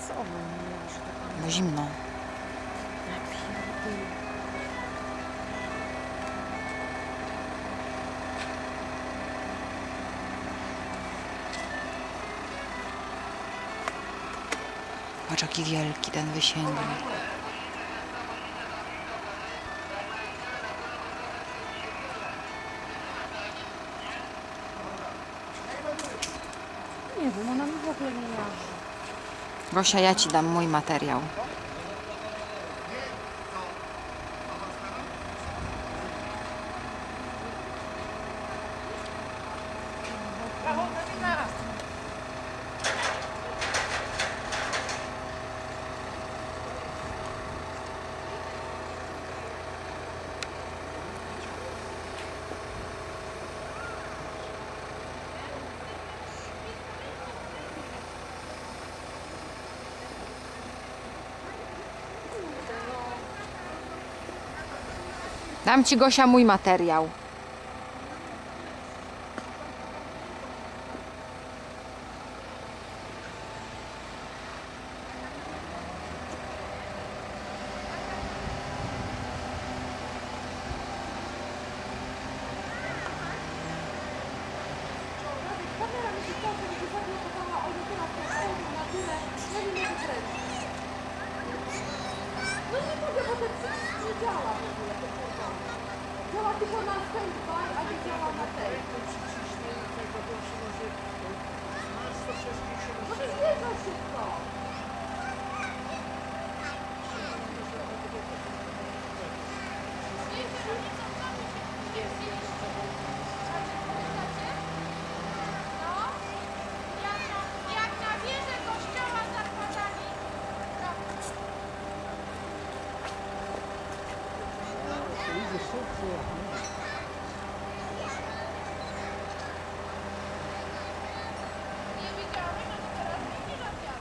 Bo zimno. Patrz, jaki wielki ten wysięgnik. Nie wiem, ona mi w ogóle nie jarzy. Gosia, ja ci dam mój materiał. Dam ci, Gosia, mój materiał. No nie mogę, bo ten nie działa w ogóle. Działa tylko na standby, a nie działa na tej. No przyjeżdża szybko. Jak na wieżę kościoła zakładali. Nie widziałeś, no to teraz widzisz, a ja.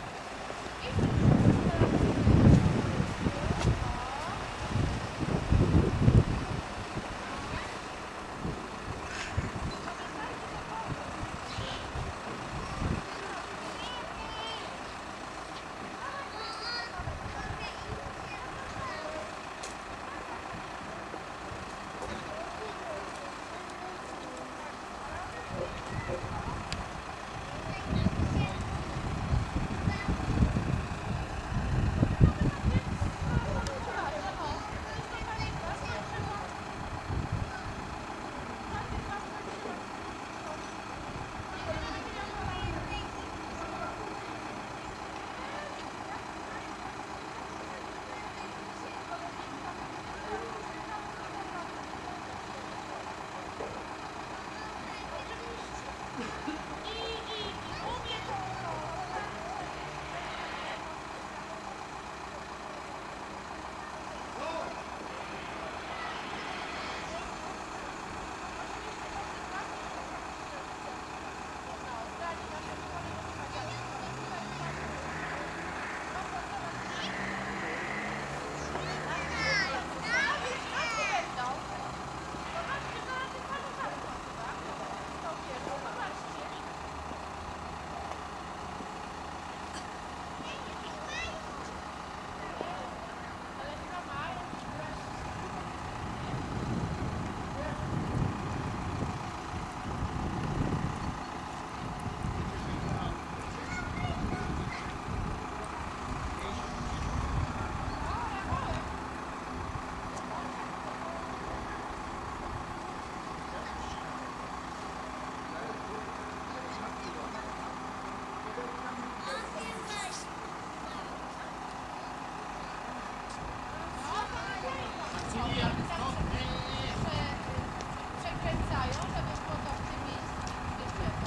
Przekręcają, żeby szło w tym miejscu, gdzie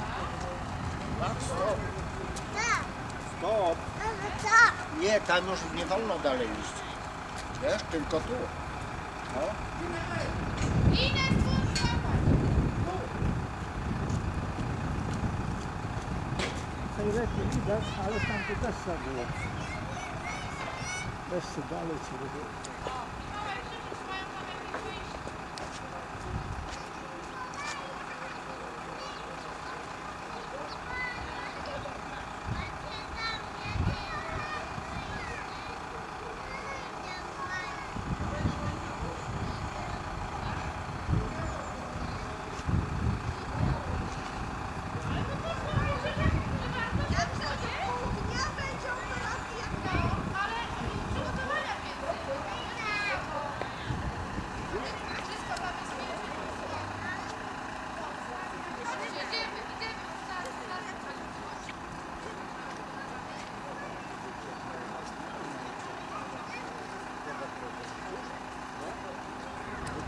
trzeba. Stop. Stop. Nie, tam już nie wolno dalej iść. Wiesz, tylko tu. No. Idę tu złapać. Najlepiej widać, ale tam to też trzeba było. Jeszcze dalej trzeba było. Małe krzyży mają tam jakieś wyjście.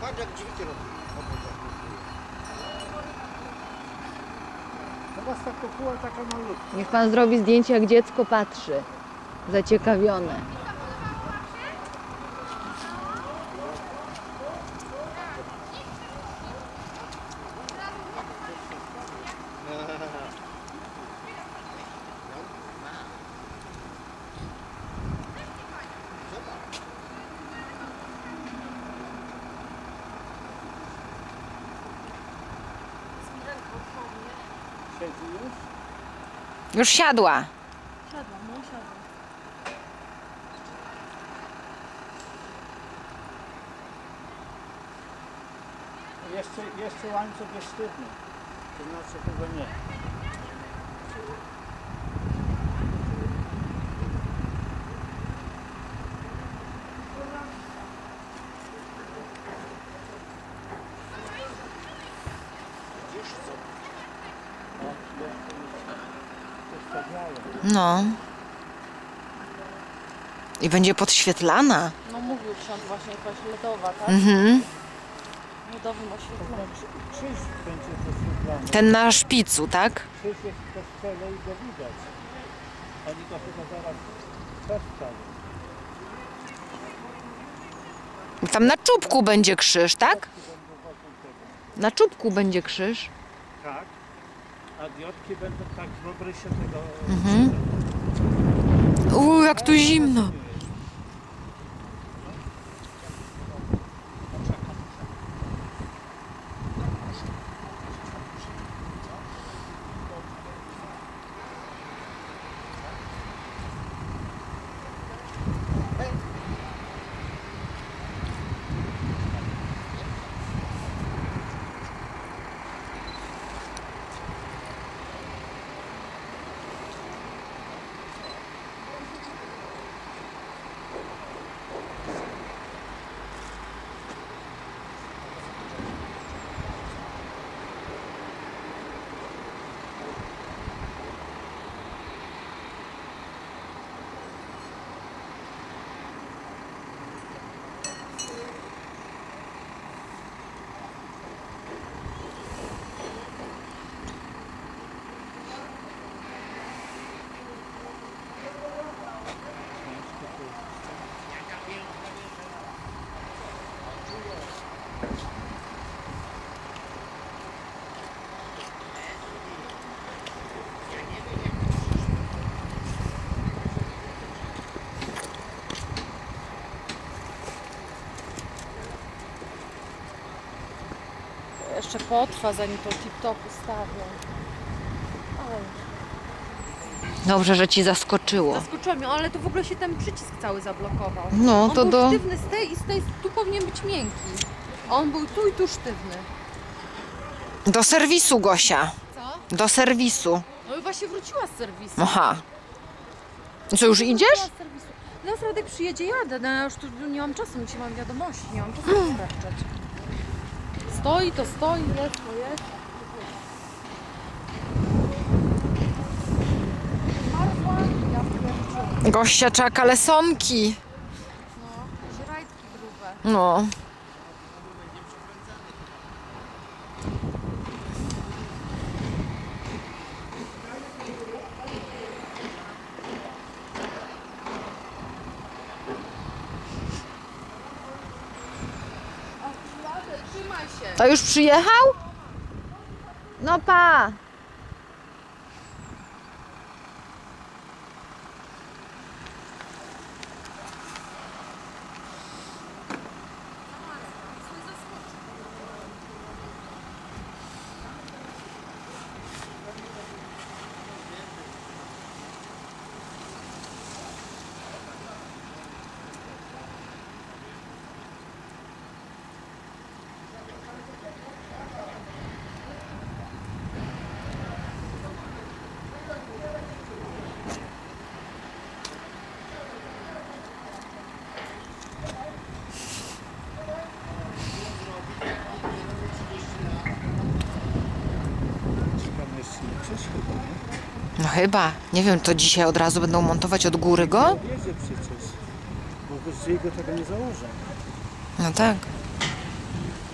Patrz jak dźwig robi. Teraz ta kopuła taka malutka. Niech pan zrobi zdjęcie, jak dziecko patrzy. Zaciekawione. Siedzi już? Już siadła. Siadłam, no siadłam. Jeszcze łańcuch jest sztywny. To znaczy chyba nie. No. I będzie podświetlana. No mówił ksiądz właśnie jakaś LEDowa, tak? Mhm. LEDowym oświetleniu. Krzyż będzie doświetlany. Ten na szpicu, tak? Krzyż jest w kościele i go widać. Oni to chyba zaraz przestali. Tam na czubku będzie krzyż, tak? Na czubku będzie krzyż. Tak. A diodki będą tak w obrysie tego... Jak tu zimno. Jeszcze potrwa, zanim to tip-top ustawią. Ale Dobrze, że ci zaskoczyło. zaskoczyła mnie, ale to w ogóle się ten przycisk cały zablokował. No, On to był do... sztywny z tej i z tej, tu powinien być miękki. A on był tu i tu sztywny. Do serwisu, Gosia. Co? Do serwisu. No i właśnie wróciła z serwisu. Aha. Co, już idziesz? Wróciła z serwisu. No Fredek przyjedzie, jadę. No ja już tu nie mam czasu, dzisiaj mam wiadomości, nie mam czasu sprawdzać. Stoi to stoi, jest to jest. Marzła, ja wpierdziłem. Gościa czeka kalesonki. No, żrajtki grube. No. Trzymaj się. To już przyjechał? No pa. Tam jest krzyż chyba, nie? No chyba. Nie wiem, to dzisiaj od razu będą montować od góry go? Wiedzie przecież. Bo bez jego tego nie założę. No tak.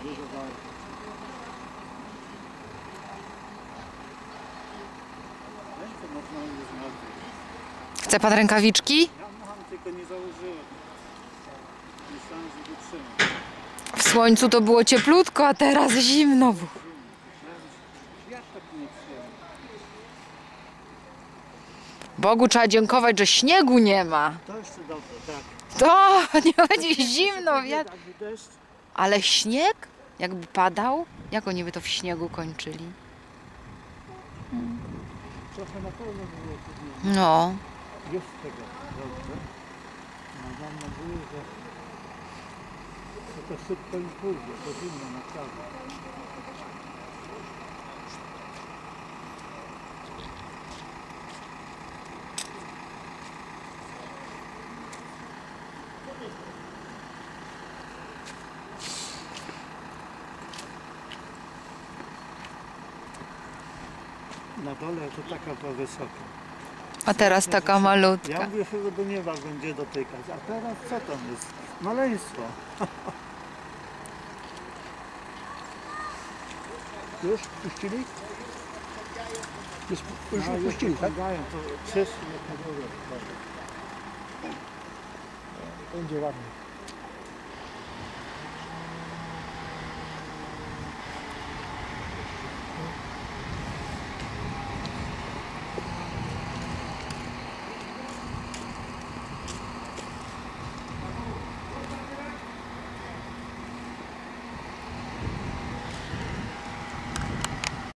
Dużo warto. Ręce normalnie zmarły. Chce pan rękawiczki? Ja mam, tylko nie założyłem. Myślałem, że wytrzymam. W słońcu to było cieplutko, a teraz zimno. Jak tak nie przyjemnie? Bogu trzeba dziękować, że śniegu nie ma. To jeszcze dobrze, tak. To nie będzie zimno, wiatr. Jakby deszcz, Ale śnieg? Jakby padał? Jak oni by to w śniegu kończyli? trochę na pewno było trudniej. No. Jest tego dobrze. No, mam nadzieję, że to szybko im pójdzie. To zimno naprawdę. Na dole to taka była wysoka. A teraz taka Ja malutka. mówię, że do nieba będzie dotykać. A teraz co tam jest? Maleństwo. Już puścili? Już puścili, tak? Pomagają, to przyszli na górę. Będzie ładnie.